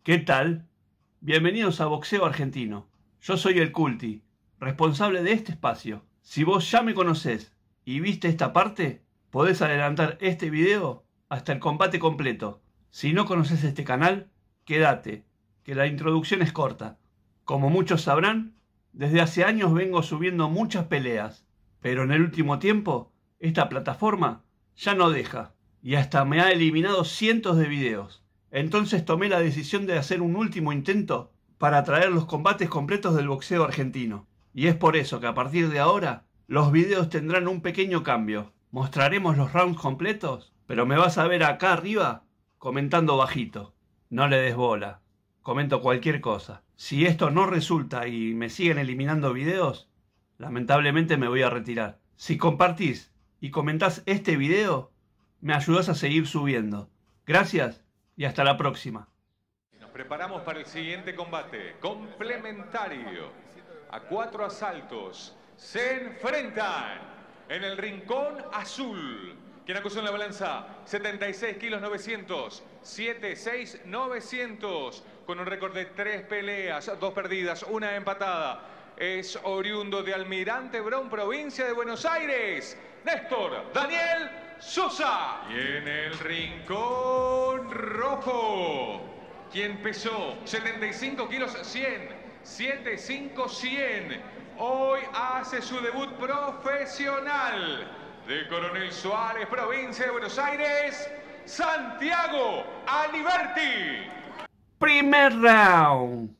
¿Qué tal? Bienvenidos a Boxeo Argentino. Yo soy el Culti, responsable de este espacio. Si vos ya me conocés y viste esta parte, podés adelantar este video hasta el combate completo. Si no conoces este canal, quédate, que la introducción es corta. Como muchos sabrán, desde hace años vengo subiendo muchas peleas, pero en el último tiempo, esta plataforma ya no deja, y hasta me ha eliminado cientos de videos. Entonces tomé la decisión de hacer un último intento para traer los combates completos del boxeo argentino. Y es por eso que a partir de ahora, los videos tendrán un pequeño cambio. Mostraremos los rounds completos, pero me vas a ver acá arriba comentando bajito. No le des bola, comento cualquier cosa. Si esto no resulta y me siguen eliminando videos, lamentablemente me voy a retirar. Si compartís y comentás este video, me ayudás a seguir subiendo. Gracias y hasta la próxima. Nos preparamos para el siguiente combate complementario. A 4 asaltos se enfrentan en el rincón azul. Quien acusó en la balanza 76 kilos 900, 76 900, con un récord de 3 peleas, 2 perdidas, 1 empatada. Es oriundo de Almirante Brown, provincia de Buenos Aires, Néstor Daniel Sosa. Y en el rincón rojo, quien pesó 75 kilos 100, 75 100, hoy hace su debut profesional. De Coronel Suárez, provincia de Buenos Aires, Santiago Aliberti. Primer round.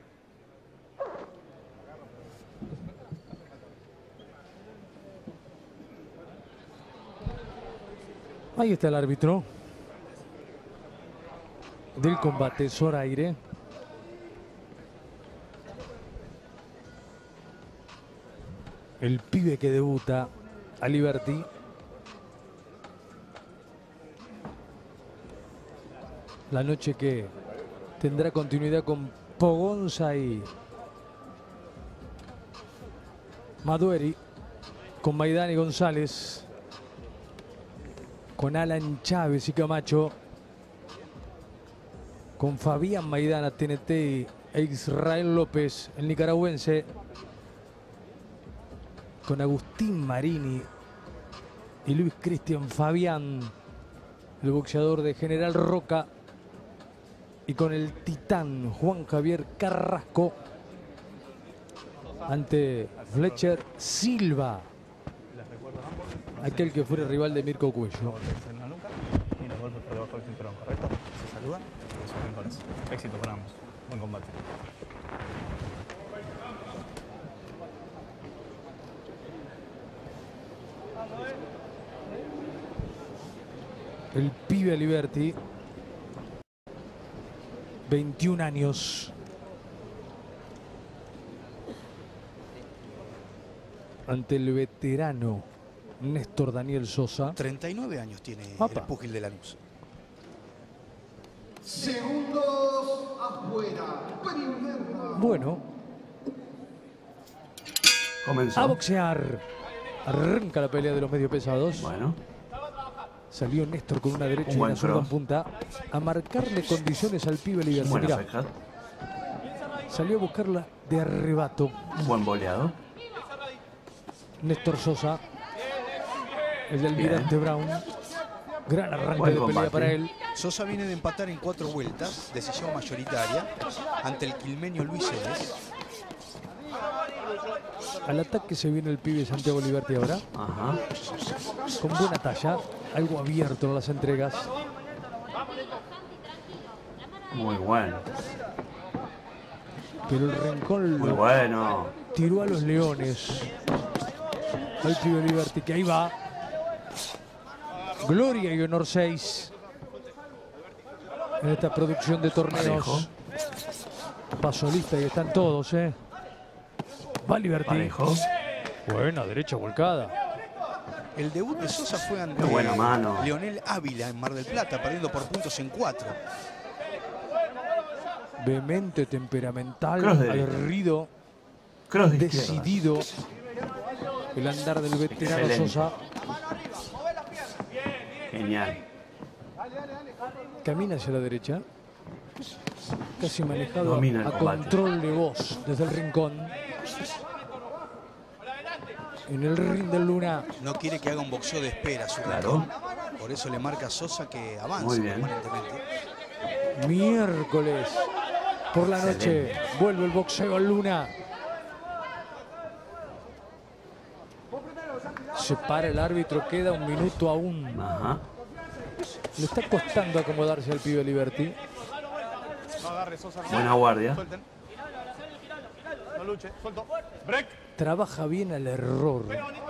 Ahí está el árbitro del combate, Zoraire. El pibe que debuta, Aliberti. La noche que tendrá continuidad con Pogonza y Madueri, con Maidana y González, con Alan Chávez y Camacho, con Fabián Maidana, TNT, e Israel López, el nicaragüense, con Agustín Marini y Luis Cristian Fabián, el boxeador de General Roca, y con el titán Juan Javier Carrasco ante Fletcher Silva, aquel que fuera rival de Mirko Cuello. Y los golpes por debajo del cinturón, ¿correcto? Se saluda y se ven con eso. Éxito para ambos. Buen combate. El pibe Aliberti, 21 años. Ante el veterano Néstor Daniel Sosa. 39 años tiene Opa. el púgil de Lanús. Segundos afuera. Primer round. Bueno, Comenzó. a boxear. Arranca la pelea de los medio pesados. Bueno, Salió Néstor con una derecha Un y buen una zurda en cross. punta a marcarle condiciones al pibe Aliberti. buena Mirá, fecha, salió a buscarla de arrebato buen boleado. Néstor Sosa, el del Almirante Brown. Gran arranque Buen de pelea combate. para él. Sosa viene de empatar en 4 vueltas, decisión mayoritaria, ante el quilmeño Luis Eves. Al ataque se viene el pibe Santiago Aliberti ahora, Ajá. con buena talla, algo abierto en las entregas. Muy bueno. Pero el Rincón Muy lo bueno. tiró a los leones. Al pibe Aliberti, que ahí va. Gloria y honor 6 en esta producción de torneos. Parejo. Pasolista y están todos, Va Aliberti. Parejo. Buena, derecha volcada. El debut de Sosa fue ante Qué buena mano. Leonel Ávila en Mar del Plata, perdiendo por puntos en 4. Vehemente, temperamental, Cross derecha. aguerrido, Cross de izquierda. decidido. El andar del veterano Excelente. Sosa. Genial. Camina hacia la derecha. Casi manejado Domina el a combate. control de voz desde el rincón. En el ring del Luna. No quiere que haga un boxeo de espera su Claro. Por eso le marca a Sosa que avance Muy bien. permanentemente. Miércoles por la noche vuelve el boxeo al Luna. Se para el árbitro, queda un minuto aún. Ajá. Le está costando acomodarse al pibe Liberty. No agarre, Sosa. No. Buena guardia. Suelten. No luche. Suelto. Break. Trabaja bien al error.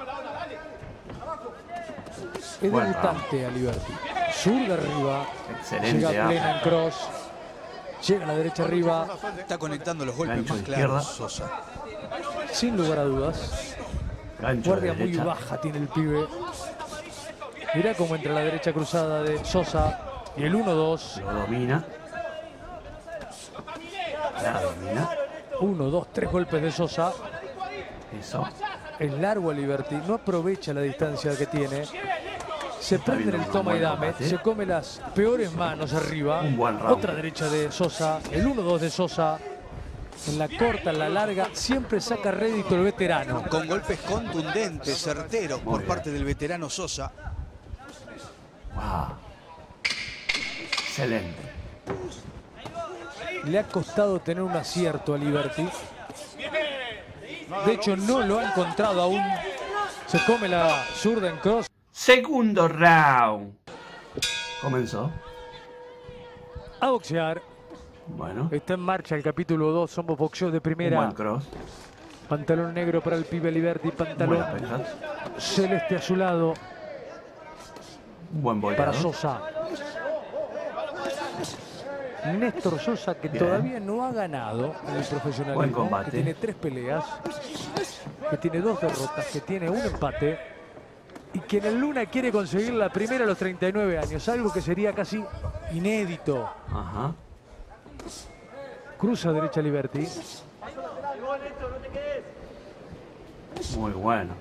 Es Buen debutante a Liberty. Zurda arriba. Excelente. Llega plena en cross. Llega a la derecha arriba. Está conectando los golpes Gancho más de claros, izquierda. Sosa. Sin lugar a dudas. Gancho de Guardia muy derecha. baja tiene el pibe. Mirá cómo entra la derecha cruzada de Sosa. Y el 1-2. Lo domina. La domina. 1, 2, 3 golpes de Sosa. Eso. Es largo a Liberty. No aprovecha la distancia que tiene. Se prende en el viendo toma un y buen dame. combate. Se come las peores manos arriba. Un buen round. Otra derecha de Sosa. El 1-2 de Sosa. En la corta, en la larga. Siempre saca rédito el veterano. Con golpes contundentes, certeros por bien. parte del veterano Sosa. Wow. Excelente. Le ha costado tener un acierto a Liberty. De hecho, no lo ha encontrado aún. Se come la zurda en cross. Segundo round. Comenzó. A boxear. Bueno. Está en marcha el capítulo 2. Somos boxeo de Un primera. buen cross. Pantalón negro para el pibe Liberty. Pantalón Buena pesca. celeste a su lado Un buen para boleado. Sosa. Néstor Sosa, que Bien. todavía no ha ganado en el Buen profesionalismo, combate. que tiene 3 peleas, que tiene 2 derrotas, que tiene un empate y que en el Luna quiere conseguir la primera a los 39 años, algo que sería casi inédito. Ajá. Cruza derecha Liberty. Muy bueno.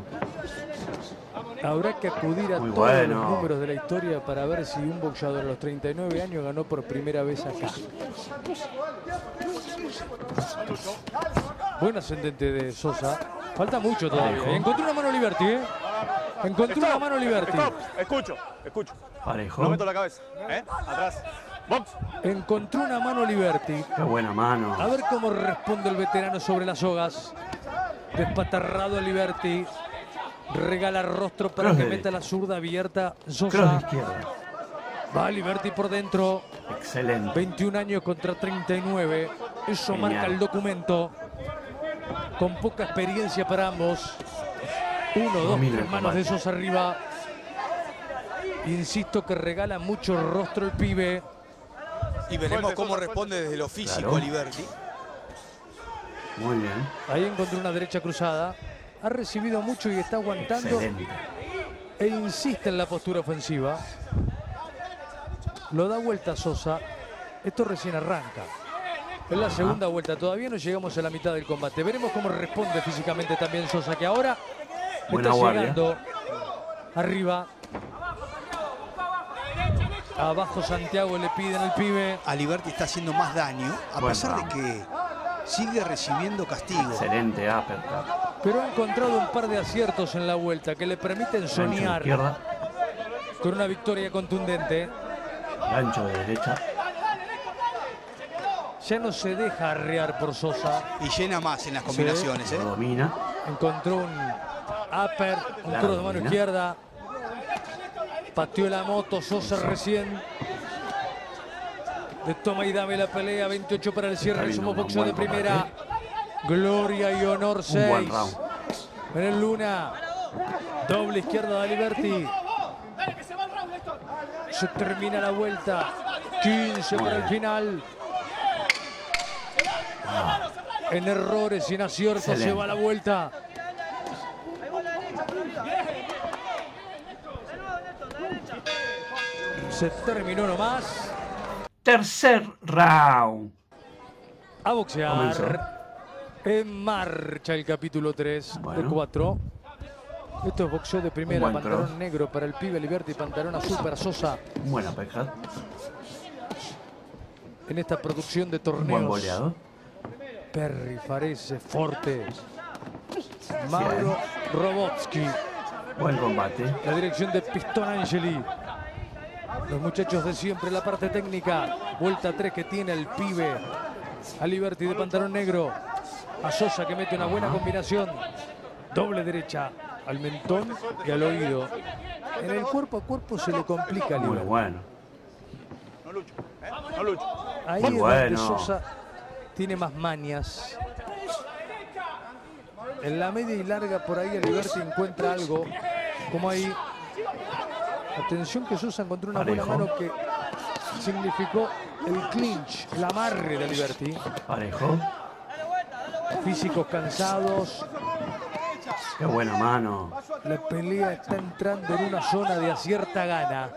Habrá que acudir a Muy todos bueno. los números de la historia para ver si un boxeador a los 39 años ganó por primera vez acá. Buen ascendente de Sosa. Falta mucho todavía. Parejo. Encontró una mano Liberty, ¿eh? Encontró una mano Liberty. Stop. Escucho. Escucho. Parejo. No meto la cabeza. Atrás. Box. Encontró una mano Liberty. Qué buena mano. A ver cómo responde el veterano sobre las sogas. Despatarrado a Liberty. Regala rostro para Cross que de meta la zurda abierta. Cross de Sosa. izquierda. Va Liberty por dentro. Excelente. 21 años contra 39. Eso Genial. marca el documento. Con poca experiencia para ambos. 1, 2, Domina 3 el manos de combate. Sosa arriba. Insisto que regala mucho rostro el pibe. Y veremos Suelte, cómo Sosa, responde desde lo físico Claro. Liberty. Muy bien. Ahí encontró una derecha cruzada. Ha recibido mucho y está aguantando. Excelente. E insiste en la postura ofensiva. Lo da vuelta Sosa. Esto recién arranca. Es la segunda vuelta. Todavía no llegamos a la mitad del combate. Veremos cómo responde físicamente también Sosa, que ahora Buena está guardia. llegando arriba. Abajo Santiago le piden al pibe. A Liberty está haciendo más daño, a Buen pesar de round. que sigue recibiendo castigo. Excelente uppercut. Pero ha encontrado un par de aciertos en la vuelta que le permiten Gancho de soñar izquierda. con una victoria contundente. Gancho de derecha. Ya no se deja arrear por Sosa. Y llena más en las combinaciones, Lo domina. Encontró un upper, un La cross de mano domina. izquierda. Pateó la moto Sosa recién. De toma y dame la pelea. 28 para el cierre. viendo Somos un boxeo de buen primera. Gloria y honor 6. buen round. En el Luna. Doble izquierda de Liberty. Se termina la vuelta. 15 para el final. En errores y en aciertos se Excelente. va la vuelta. Se terminó nomás. Tercer round. A boxear. Comenzó. En marcha el capítulo 3 de Bueno. 4. Esto es boxeo de primera. Un buen Pantalón cross. negro para el pibe Liberty. Pantalón azul para Sosa. Buena pesca. en esta producción de Un buen torneos. boleado. Perry, Farese, Forte, Mauro Robotsky. Buen combate. La dirección de Pistón Angeli. Los muchachos de siempre, la parte técnica. Vuelta 3 que tiene el pibe. A Liberty de pantalón negro. A Sosa que mete una buena combinación. Doble derecha al mentón y al oído. En el cuerpo a cuerpo se le complica a Muy Liberty. bueno. Ahí Muy es bueno. donde Sosa tiene más mañas. En la media y larga por ahí Liberty encuentra algo. Como ahí. Atención que Sosa encontró una buena Parejo. mano que significó el clinch, el amarre de Liberty. Parejo. Físicos cansados. Qué buena mano. La pelea está entrando en una zona de acierta gana.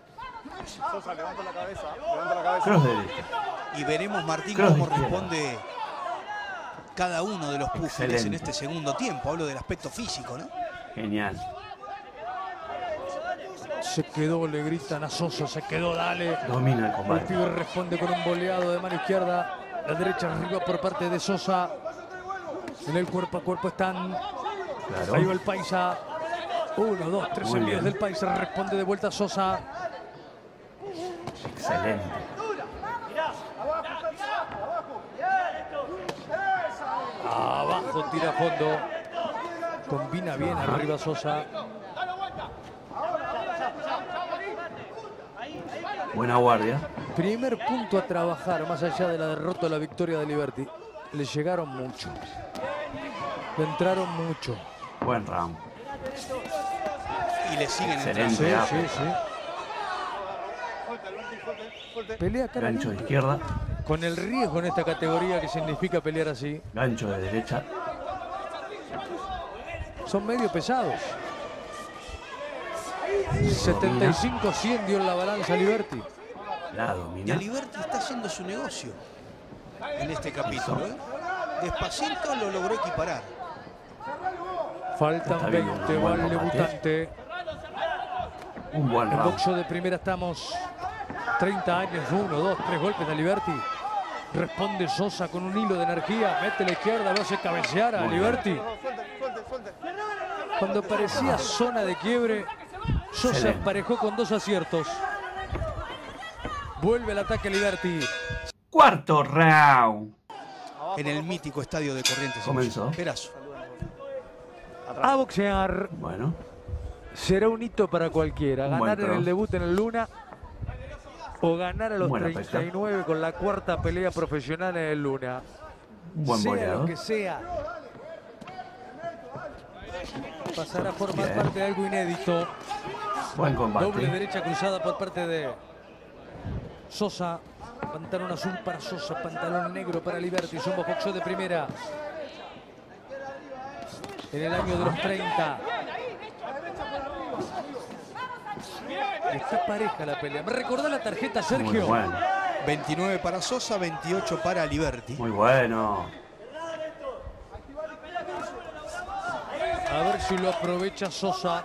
Cross de derecha. Y veremos, Martín, Cross cómo de izquierda. responde cada uno de los púgiles en Excelente. este segundo tiempo. Hablo del aspecto físico, ¿no? Genial. Se quedó, le gritan a Sosa, se quedó, dale. Domina el El combate. pibe responde con un boleado de mano izquierda. La derecha arriba por parte de Sosa. En el cuerpo a cuerpo están. Claro. Ahí va el Paisa. 1, 2, 3 Muy envíos bien. del Paisa. Responde de vuelta Sosa. Excelente. Abajo, tira a fondo. Combina bien arriba Sosa. Buena guardia. Primer punto a trabajar, más allá de la derrota o la victoria de Liberty. Le llegaron mucho. Le entraron mucho. Buen round. Y le siguen Excelente. entrando. Sí, sí, sí. Pelea cara Gancho de limpia. izquierda. Con el riesgo en esta categoría que significa pelear así. Gancho de derecha. Son medio pesados. 75-100 dio en la balanza Liberty. La Y domina. Liberty está haciendo su negocio en este capítulo, ¿eh? Despacito lo logró equiparar. Faltan Está bien, 20, un va buen el combate. debutante. Un buen En round. boxeo de primera estamos 30 años, 1, 2, 3 golpes de Liberty. Responde Sosa con un hilo de energía, mete la izquierda, lo hace cabecear a Muy bien. Liberty. Cuando parecía zona de quiebre, Sosa Excelente. emparejó con 2 aciertos. Vuelve el ataque Liberty. Cuarto round. En el mítico estadio de Corrientes. Comenzó. Perazo. A boxear. Bueno. Será un hito para cualquiera. Un buen Ganar en el cross. debut en el Luna o ganar a los Buena pesca. 39 con la cuarta pelea profesional en el Luna. Un buen Sea boleado. lo que sea. Pasará a formar Bien. parte de algo inédito. Buen Doble combate. derecha cruzada por parte de Sosa. Pantalón azul para Sosa, pantalón negro para Liberty. Somos boxeo de primera. En el año de los 30. Está pareja la pelea. Me recordó la tarjeta, Muy Sergio. bueno. 29 para Sosa, 28 para Liberty. Muy bueno. A ver si lo aprovecha Sosa.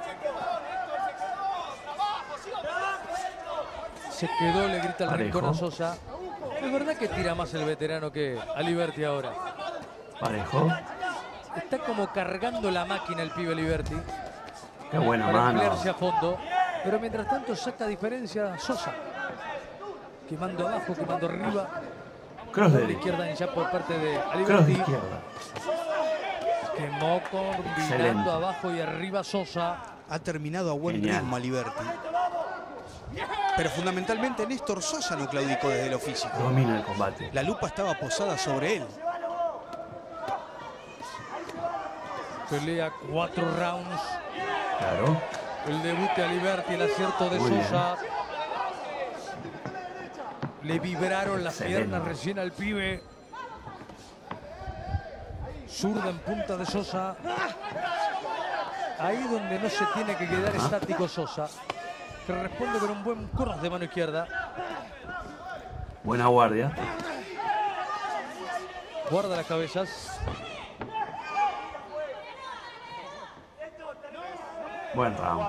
Se quedó, le grita el Parejo. rincón a Sosa. Es verdad que tira más el veterano que a Liberty ahora. Parejo. Está como cargando la máquina el pibe Liberty Qué buena para mano. emplearse a fondo. Pero mientras tanto saca diferencia Sosa. Quemando abajo, quemando arriba. Cross de Doble derecha. izquierda ya por parte de Cross de Liberty. izquierda. Quemó combinando Excelente. abajo y arriba Sosa. Ha terminado a buen Genial. ritmo a Liberty. Pero fundamentalmente Néstor Sosa no claudicó desde lo físico. Domina el combate. La lupa estaba posada sobre él. Pelea 4 rounds. Claro. El debut de Liberty, el acierto de Muy bien. Sosa. Le vibraron las Excelente. piernas recién al pibe. Zurda en punta de Sosa. Ahí donde no se tiene que quedar estático Sosa. Que responde con un buen cross de mano izquierda. Buena guardia. Guarda las cabezas. Buen round.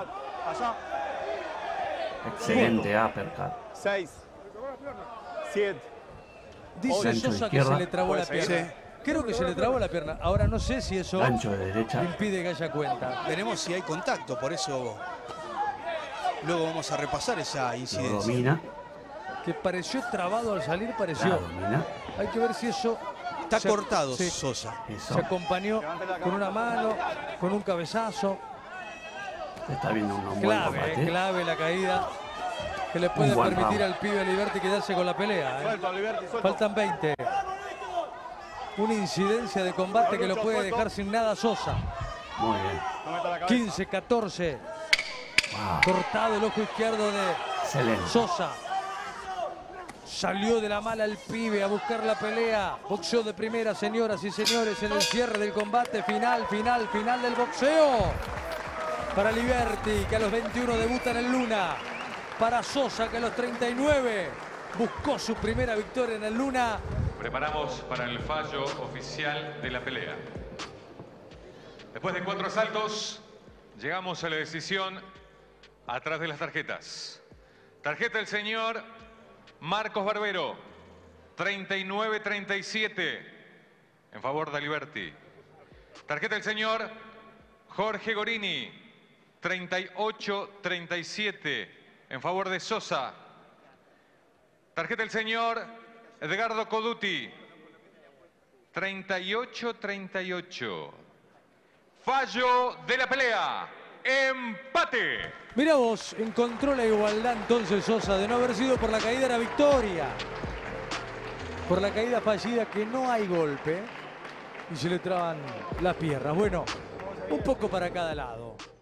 Excelente uppercut. 6, 7, Dice Gancho de Sosa que izquierda. se le trabó la Puede pierna. Creo que se le trabó la pierna. Ahora no sé si eso Gancho de derecha. impide que haya cuenta. Veremos si hay contacto, por eso luego vamos a repasar esa Lo incidencia. domina. Que pareció trabado al salir, La pareció. domina. Hay que ver si eso Está se- cortado sí, Sosa. Eso. se acompañó con una mano, con un cabezazo. Se está viendo un buen Clave, combate. clave la caída que le puede buen permitir round. al pibe Liberty quedarse con la pelea. Suelto, Liberty, suelto. Faltan 20. Una incidencia de combate que lo puede dejar sin nada a Sosa. Muy bien. No meta la cabeza. 15, 14. Wow. Cortado el ojo izquierdo de Excelente. Sosa. Salió de la mala el pibe a buscar la pelea. Boxeo de primera, señoras y señores, en el cierre del combate. Final del boxeo. Para Liberty, que a los 21 debuta en el Luna. Para Sosa, que a los 39 buscó su primera victoria en el Luna. Preparamos para el fallo oficial de la pelea. Después de 4 asaltos, llegamos a la decisión atrás de las tarjetas. Tarjeta del señor Marcos Barbero, 39-37, en favor de Liberty. Tarjeta del señor Jorge Gorini, 38-37, en favor de Sosa. Tarjeta del señor Edgardo Coduti, 38-38. Fallo de la pelea. Empate. Mirá vos, encontró la igualdad entonces Sosa. De no haber sido por la caída era victoria. Por la caída fallida que no hay golpe. Y se le traban las piernas. Bueno, un poco para cada lado.